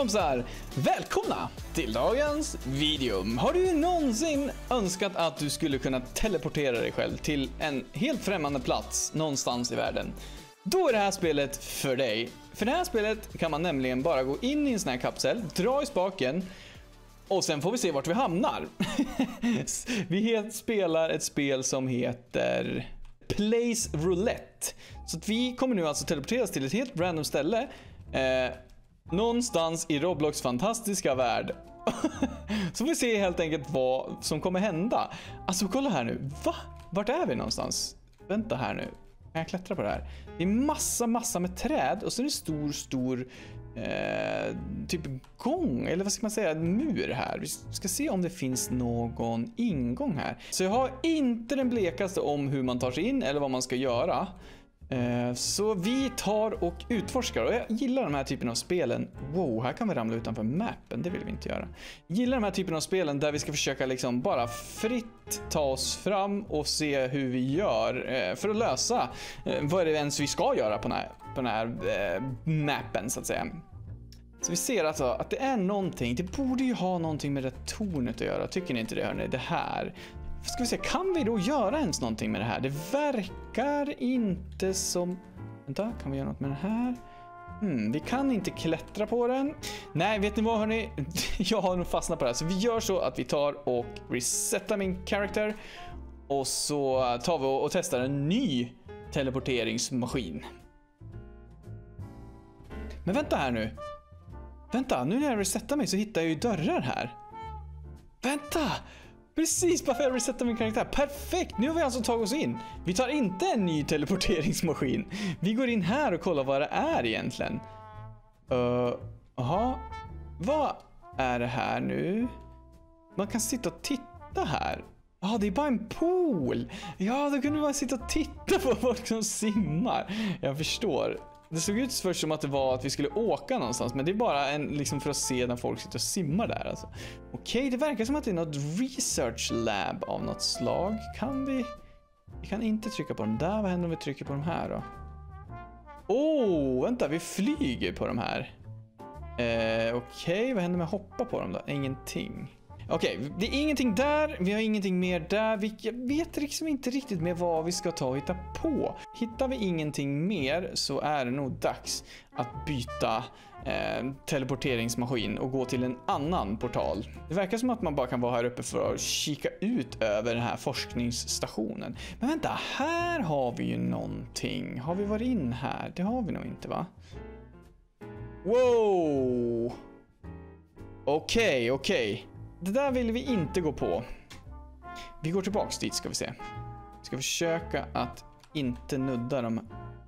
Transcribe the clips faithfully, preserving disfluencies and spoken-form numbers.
kompisar! Välkomna till dagens video. Har du någonsin önskat att du skulle kunna teleportera dig själv till en helt främmande plats någonstans i världen? Då är det här spelet för dig. För det här spelet kan man nämligen bara gå in i en sån här kapsel, dra i spaken och sen får vi se vart vi hamnar. Vi spelar ett spel som heter Place Roulette. Så att vi kommer nu alltså teleporteras till ett helt random ställe. Eh, någonstans i Roblox fantastiska värld. Så får vi se helt enkelt vad som kommer hända. Alltså kolla här nu. Va? Vart är vi någonstans? Vänta här nu. Kan jag klättra på det här? Det är massa, massa med träd. Och så är det stor, stor eh, typ gång. Eller vad ska man säga? En mur här. Vi ska se om det finns någon ingång här. Så jag har inte den blekaste om hur man tar sig in. Eller vad man ska göra. Så vi tar och utforskar. Och jag gillar de här typen av spelen. Wow, här kan vi ramla utanför mappen. Det vill vi inte göra. Jag gillar de här typen av spelen där vi ska försöka liksom bara fritt ta oss fram och se hur vi gör för att lösa vad är det ens vi ska göra på den här, på den här mappen så att säga. Så vi ser alltså att det är någonting. Det borde ju ha någonting med det tornet att göra. Tycker ni inte det, hörni? Det här. Ska vi se, kan vi då göra ens någonting med det här? Det verkar inte som... Vänta, kan vi göra något med den här? Hmm, vi kan inte klättra på den. Nej, vet ni vad, hörni? Jag har nog fastnat på det här. Så vi gör så att vi tar och resetar min character. Och så tar vi och testar en ny teleporteringsmaskin. Men vänta här nu. Vänta, nu när jag resetar mig så hittar jag ju dörrar här. Vänta! Precis, bara för att jag resetar min karaktär. Perfekt, nu har vi alltså tagit oss in. Vi tar inte en ny teleporteringsmaskin. Vi går in här och kollar vad det är egentligen. Jaha, uh, vad är det här nu? Man kan sitta och titta här. Ja, ah, det är bara en pool. Ja, då kunde man sitta och titta på folk som simmar. Jag förstår. Det såg ut först som att det var att vi skulle åka någonstans. Men det är bara en, liksom för att se när folk sitter och simmar där alltså. Okej, okay, det verkar som att det är något research lab av något slag. Kan vi... Vi kan inte trycka på dem där. Vad händer om vi trycker på de här då? Åh, oh, vänta, vi flyger på de här. Eh, Okej, okay, vad händer med att hoppa på dem då? Ingenting. Okej, okay, det är ingenting där. Vi har ingenting mer där. Vi, jag vet liksom inte riktigt med vad vi ska ta och hitta på. Hittar vi ingenting mer så är det nog dags att byta eh, teleporteringsmaskin och gå till en annan portal. Det verkar som att man bara kan vara här uppe för att kika ut över den här forskningsstationen. Men vänta, här har vi ju någonting. Har vi varit in här? Det har vi nog inte, va? Wow! Okej, okay, okej. Okay. Det där vill vi inte gå på. Vi går tillbaks dit, ska vi se. Vi ska försöka att inte nudda dem.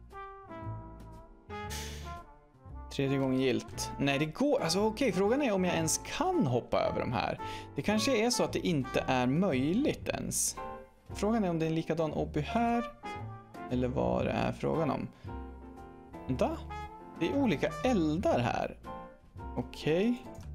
Tredje gången gilt. Nej, det går. Alltså okej, okay, frågan är om jag ens kan hoppa över de här. Det kanske är så att det inte är möjligt ens. Frågan är om det är en likadan obby här. Eller vad det är frågan om. Vänta. Det är olika eldar här. Okej. Okay.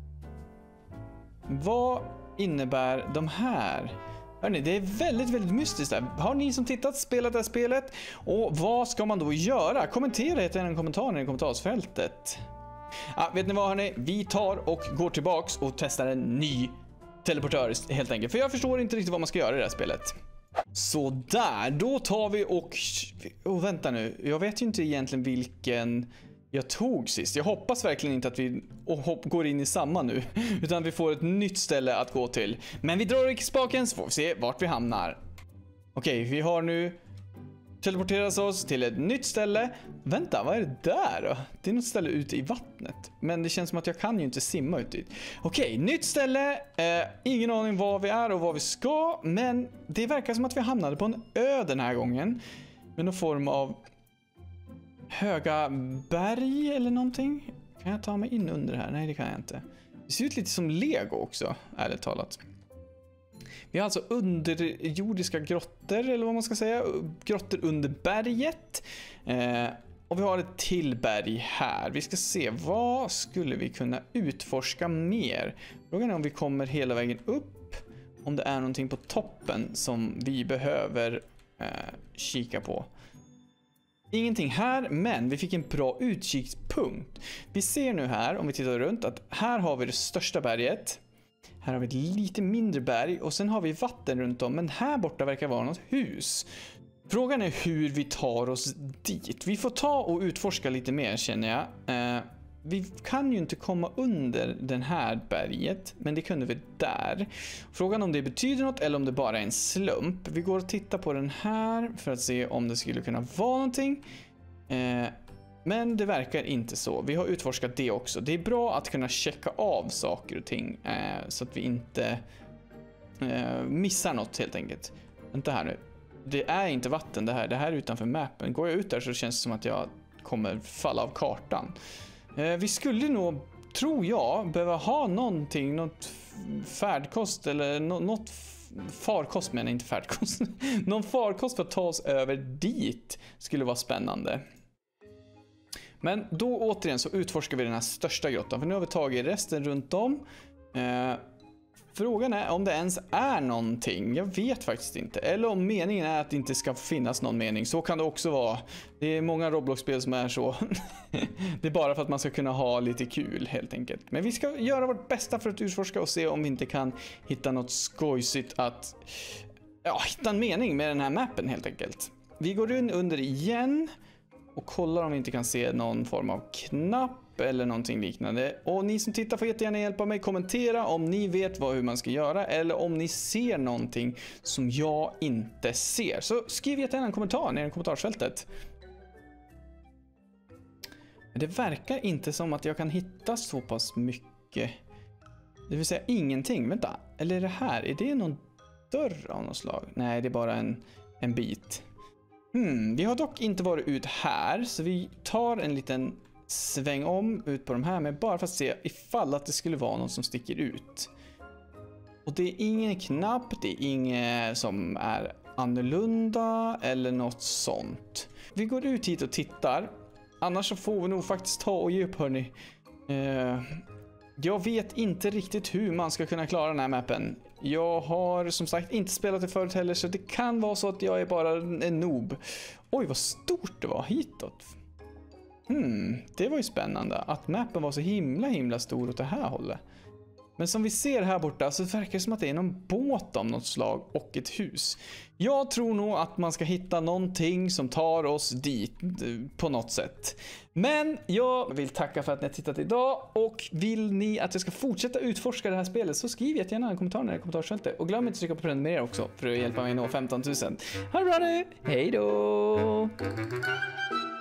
Vad innebär de här? Hörrni, det är väldigt, väldigt mystiskt där. Har ni som tittat spelat det här spelet? Och vad ska man då göra? Kommentera i en kommentar i kommentarsfältet. Ja, vet ni vad, hörni? Vi tar och går tillbaks och testar en ny teleportör helt enkelt. För jag förstår inte riktigt vad man ska göra i det här spelet. Så där, då tar vi och... Oh, vänta nu. Jag vet ju inte egentligen vilken... jag tog sist. Jag hoppas verkligen inte att vi hopp, går in i samma nu. Utan vi får ett nytt ställe att gå till. Men vi drar i spaken så får vi se vart vi hamnar. Okej, vi har nu teleporterat oss till ett nytt ställe. Vänta, vad är det där då? Det är något ställe ute i vattnet. Men det känns som att jag kan ju inte simma ut dit. Okej, nytt ställe. Eh, ingen aning var vi är och vad vi ska. Men det verkar som att vi hamnade på en ö den här gången. Med någon form av... höga berg eller någonting. Kan jag ta mig in under här? Nej, det kan jag inte. Det ser ut lite som Lego också, ärligt talat. Vi har alltså underjordiska grottor, eller vad man ska säga. Grottor under berget. Eh, och vi har ett till berg här. Vi ska se, vad skulle vi kunna utforska mer? Frågan är om vi kommer hela vägen upp. Om det är någonting på toppen som vi behöver eh, kika på. Ingenting här, men vi fick en bra utkikspunkt. Vi ser nu här, om vi tittar runt, att här har vi det största berget. Här har vi ett lite mindre berg och sen har vi vatten runt om. Men här borta verkar vara något hus. Frågan är hur vi tar oss dit. Vi får ta och utforska lite mer, känner jag. Eh, vi kan ju inte komma under den här berget, men det kunde vi där. Frågan om det betyder något eller om det bara är en slump. Vi går och tittar på den här för att se om det skulle kunna vara någonting. Eh, men det verkar inte så. Vi har utforskat det också. Det är bra att kunna checka av saker och ting eh, så att vi inte eh, missar något helt enkelt. Vänta här nu. Det är inte vatten det här. Det här är utanför mappen. Går jag ut där så känns det som att jag kommer falla av kartan. Eh, vi skulle nog, tror jag, behöva ha någonting, något färdkost eller no något farkost, men inte färdkost. Någon farkost för att ta oss över dit skulle vara spännande. Men då återigen så utforskar vi den här största grottan. För nu har vi tagit resten runt om. Eh, frågan är om det ens är någonting. Jag vet faktiskt inte. Eller om meningen är att det inte ska finnas någon mening. Så kan det också vara. Det är många Roblox-spel som är så. Det är bara för att man ska kunna ha lite kul helt enkelt. Men vi ska göra vårt bästa för att utforska och se om vi inte kan hitta något skojsigt att ja, hitta en mening med den här mappen helt enkelt. Vi går in under igen. Och kollar om vi inte kan se någon form av knapp eller någonting liknande. Och ni som tittar får jättegärna hjälpa mig kommentera om ni vet vad, hur man ska göra. Eller om ni ser någonting som jag inte ser. Så skriv jättegärna en kommentar ner i kommentarsfältet. Men det verkar inte som att jag kan hitta så pass mycket. Det vill säga ingenting. Vänta, eller är det här? Är det någon dörr av något slag? Nej, det är bara en, en bit. Hmm, vi har dock inte varit ut här, så vi tar en liten sväng om ut på de här, men bara för att se ifall att det skulle vara någon som sticker ut. Och det är ingen knapp, det är inget som är annorlunda eller något sånt. Vi går ut hit och tittar, annars så får vi nog faktiskt ta och ge upp, hörni. Uh, jag vet inte riktigt hur man ska kunna klara den här mappen. Jag har som sagt inte spelat det förut heller, så det kan vara så att jag är bara en noob. Oj, vad stort det var hitåt. Hmm, det var ju spännande att mappen var så himla himla stor åt det här hållet. Men som vi ser här borta så verkar det som att det är någon båt av något slag och ett hus. Jag tror nog att man ska hitta någonting som tar oss dit på något sätt. Men jag vill tacka för att ni har tittat idag, och vill ni att jag ska fortsätta utforska det här spelet så skriv jättegärna en kommentar i kommentarsfältet. Och glöm inte att trycka på prenumerera också för att hjälpa mig nå femton tusen. Ha det bra nu, hej då!